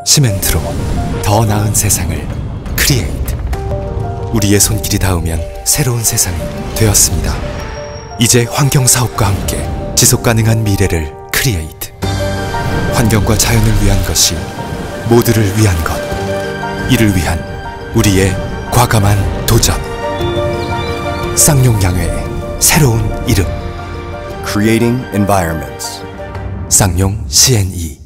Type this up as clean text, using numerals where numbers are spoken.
시멘트로 더 나은 세상을 크리에이트. 우리의 손길이 닿으면 새로운 세상이 되었습니다. 이제 환경사업과 함께 지속가능한 미래를 크리에이트. 환경과 자연을 위한 것이 모두를 위한 것. 이를 위한 우리의 과감한 도전. 쌍용양회의 새로운 이름. Creating Environments. 쌍용 CNE.